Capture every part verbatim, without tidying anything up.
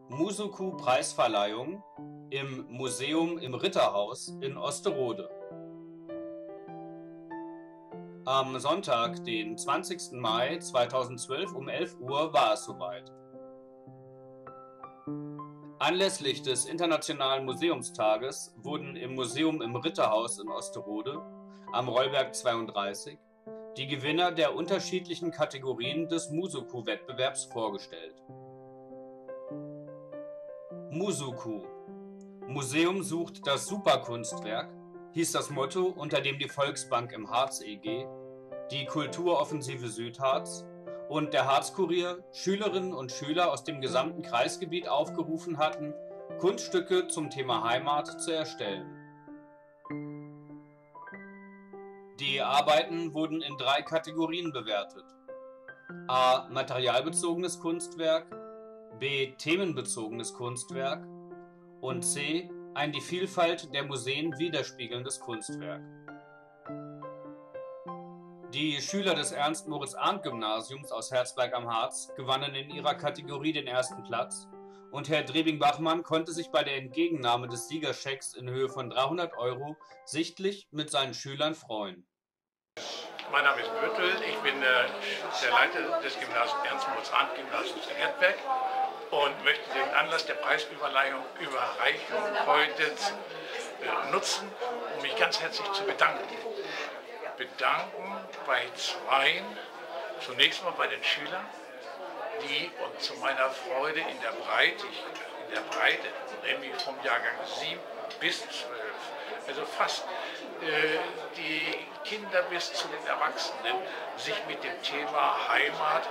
Musuku-Preisverleihung im Museum im Ritterhaus in Osterode. Am Sonntag, den zwanzigsten Mai zweitausendzwölf um elf Uhr war es soweit. Anlässlich des Internationalen Museumstages wurden im Museum im Ritterhaus in Osterode am Rollberg zweiunddreißig die Gewinner der unterschiedlichen Kategorien des Musuku-Wettbewerbs vorgestellt. Musuku – Museum sucht das Superkunstwerk hieß das Motto, unter dem die Volksbank im Harz e G, die Kulturoffensive Südharz und der Harzkurier Schülerinnen und Schüler aus dem gesamten Kreisgebiet aufgerufen hatten, Kunststücke zum Thema Heimat zu erstellen. Die Arbeiten wurden in drei Kategorien bewertet: A. Materialbezogenes Kunstwerk, B. Themenbezogenes Kunstwerk und C. Ein die Vielfalt der Museen widerspiegelndes Kunstwerk. Die Schüler des Ernst-Moritz-Arndt-Gymnasiums aus Herzberg am Harz gewannen in ihrer Kategorie den ersten Platz und Herr Drebing-Bachmann konnte sich bei der Entgegennahme des Siegerschecks in Höhe von dreihundert Euro sichtlich mit seinen Schülern freuen. Mein Name ist Böttl, ich bin äh, der Leiter des Gymnasiums Ernst-Moritz-Arndt-Gymnasiums in Herzberg und möchte den Anlass der Preisüberleihung Überreichung heute äh, nutzen, um mich ganz herzlich zu bedanken. Bedanken bei zweien, zunächst mal bei den Schülern, die und zu meiner Freude in der Breite, in der Breite, nämlich vom Jahrgang sieben bis zwölf, also fast äh, die Kinder bis zu den Erwachsenen, sich mit dem Thema Heimat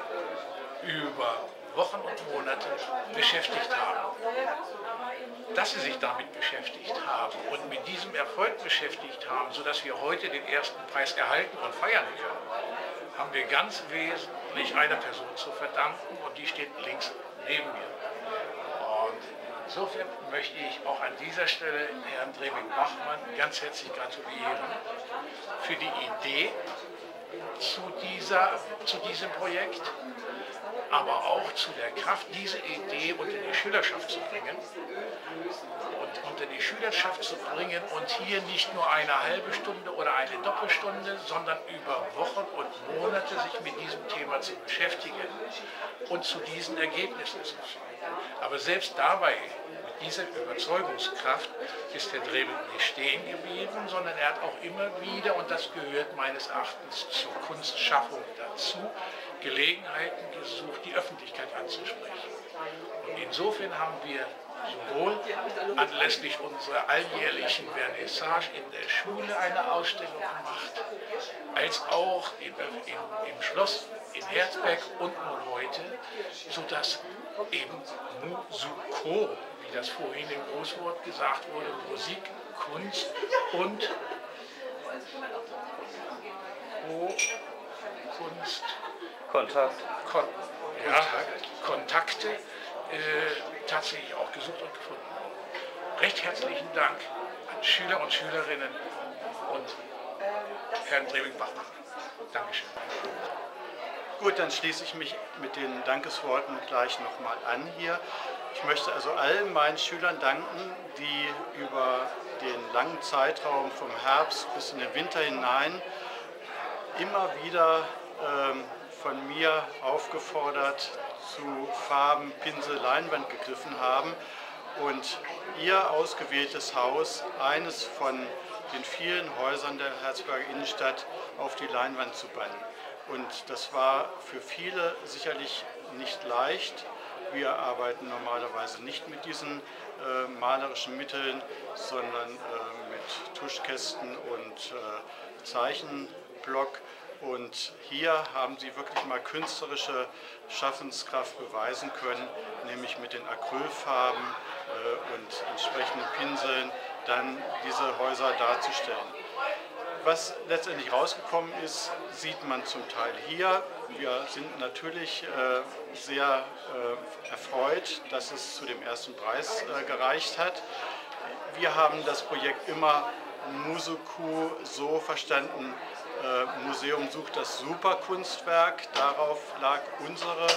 über Wochen und Monate beschäftigt haben. Dass sie sich damit beschäftigt haben und mit diesem Erfolg beschäftigt haben, sodass wir heute den ersten Preis erhalten und feiern können, haben wir ganz wesentlich einer Person zu verdanken und die steht links neben mir. Und insofern möchte ich auch an dieser Stelle Herrn Drebing-Bachmann ganz herzlich gratulieren für die Idee zu, dieser, zu diesem Projekt, aber auch zu der Kraft, diese Idee unter die Schülerschaft zu bringen und unter die Schülerschaft zu bringen und hier nicht nur eine halbe Stunde oder eine Doppelstunde, sondern über Wochen und Monate sich mit diesem Thema zu beschäftigen und zu diesen Ergebnissen zu kommen. Aber selbst dabei, mit dieser Überzeugungskraft, ist Herr Drebing nicht stehen geblieben, sondern er hat auch immer wieder, und das gehört meines Erachtens zur Kunstschaffung dazu, Gelegenheiten gesucht, die Öffentlichkeit anzusprechen. Und insofern haben wir sowohl anlässlich unserer alljährlichen Vernissage in der Schule eine Ausstellung gemacht, als auch im, im, im Schloss in Herzberg und nun heute, sodass eben Musuko, wie das vorhin im Großwort gesagt wurde, Musik, Kunst und oh, Kunst, Kontakt. Kon ja, Kontakte äh, tatsächlich auch gesucht und gefunden. Recht herzlichen Dank an Schüler und Schülerinnen und Herrn Drebing-Bachmann. Dankeschön. Gut, dann schließe ich mich mit den Dankesworten gleich nochmal an hier. Ich möchte also allen meinen Schülern danken, die über den langen Zeitraum vom Herbst bis in den Winter hinein immer wieder ähm, von mir aufgefordert zu Farben, Pinsel, Leinwand gegriffen haben und ihr ausgewähltes Haus, eines von den vielen Häusern der Herzberger Innenstadt, auf die Leinwand zu bannen. Und das war für viele sicherlich nicht leicht. Wir arbeiten normalerweise nicht mit diesen äh, malerischen Mitteln, sondern äh, mit Tuschkästen und äh, Zeichenblock. Und hier haben sie wirklich mal künstlerische Schaffenskraft beweisen können, nämlich mit den Acrylfarben äh, und entsprechenden Pinseln dann diese Häuser darzustellen. Was letztendlich rausgekommen ist, sieht man zum Teil hier. Wir sind natürlich äh, sehr äh, erfreut, dass es zu dem ersten Preis äh, gereicht hat. Wir haben das Projekt immer Musuku so verstanden, äh, Museum sucht das Superkunstwerk. Darauf lag unsere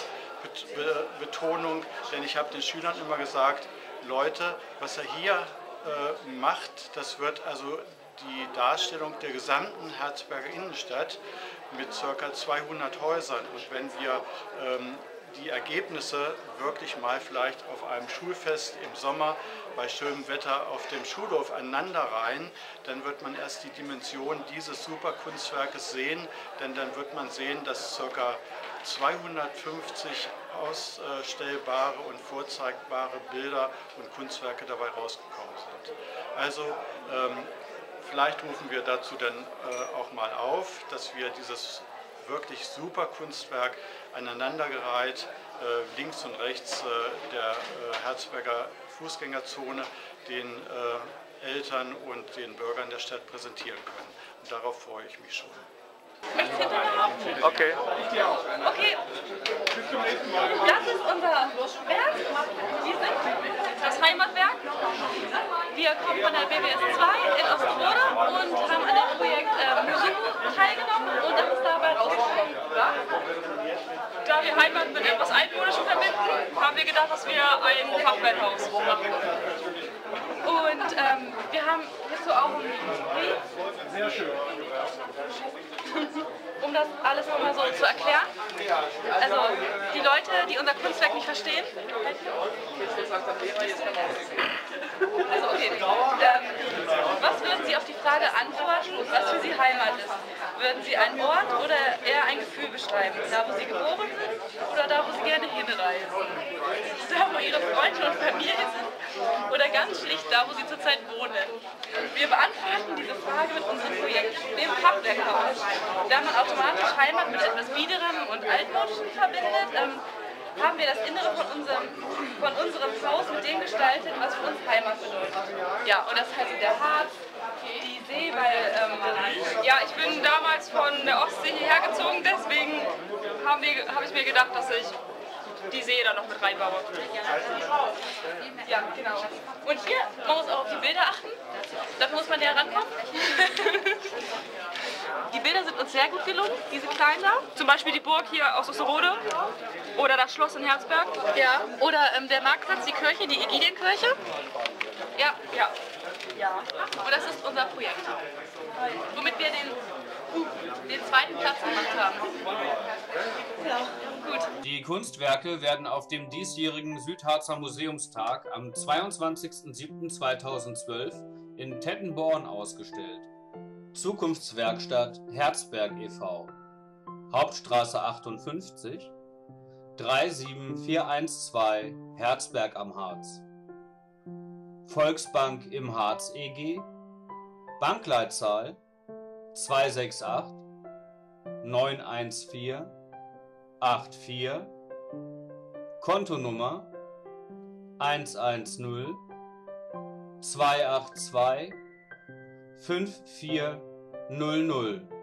Betonung, denn ich habe den Schülern immer gesagt, Leute, was er hier äh, macht, das wird also die Darstellung der gesamten Herzberger Innenstadt mit ca. zweihundert Häusern. Und wenn wir ähm, die Ergebnisse wirklich mal vielleicht auf einem Schulfest im Sommer bei schönem Wetter auf dem Schulhof aneinanderreihen, dann wird man erst die Dimension dieses Superkunstwerkes sehen, denn dann wird man sehen, dass ca. zweihundertfünfzig ausstellbare und vorzeigbare Bilder und Kunstwerke dabei rausgekommen sind. Also ähm, vielleicht rufen wir dazu dann äh, auch mal auf, dass wir dieses wirklich super Kunstwerk aneinandergereiht, äh, links und rechts äh, der äh, Herzberger Fußgängerzone den äh, Eltern und den Bürgern der Stadt präsentieren können. Und darauf freue ich mich schon. Nichts hinterlaufen. Okay. Okay. Das ist unser Werk. Wir sind das Heimatwerk. Wir kommen von der B W S zwei in Osterode und haben an dem Projekt äh, Musik teilgenommen und das ist dabei rausgekommen. Da wir Heimat mit etwas Altmodischem verbinden, haben wir gedacht, dass wir ein Fachwerkhaus machen. Und ähm, wir haben jetzt so auch einen Brief. Sehr schön. Um das alles nochmal so zu erklären. Also die Leute, die unser Kunstwerk nicht verstehen. Also okay. Ähm, was würden Sie auf die Frage antworten, was für Sie Heimat ist? Würden Sie einen Ort oder eher ein Gefühl beschreiben? Da, wo Sie geboren sind oder da, wo Sie gerne hinreisen? Da, wo Ihre Freunde und Familie sind oder ganz schlicht da, wo Sie zurzeit wohnen? Wir beantworten diese Frage mit unserem Projekt, dem Fachwerkhaus. Da man automatisch Heimat mit etwas Biederem und Altmodischem verbindet, ähm, haben wir das Innere von unserem, von unserem Haus mit dem gestaltet, was für uns Heimat bedeutet. Ja, und das heißt der Harz, die See, weil ähm, ja, ich bin damals von der Ostsee hierher gezogen, deswegen habe hab ich mir gedacht, dass ich die See da noch mit reinbaue. Ja, genau. Und hier, man muss auch auf die Bilder achten, dafür muss man näher rankommen. Die Bilder sind uns sehr gut gelungen, diese kleinen da. Zum Beispiel die Burg hier aus Osterode oder das Schloss in Herzberg. Ja. Oder ähm, der Marktplatz, die Kirche, die Ägidienkirche. Ja, ja. Ja. Und das ist unser Projekt, womit wir den, uh, den zweiten Platz gemacht haben. Ja, gut. Die Kunstwerke werden auf dem diesjährigen Südharzer Museumstag am zweiundzwanzigsten siebten zweitausendzwölf in Tettenborn ausgestellt. Zukunftswerkstatt Herzberg e V Hauptstraße achtundfünfzig drei sieben vier eins zwei Herzberg am Harz. Volksbank im Harz E G Bankleitzahl zwei sechs acht neun eins vier acht vier Kontonummer eins eins null zwei acht zwei fünf vier null null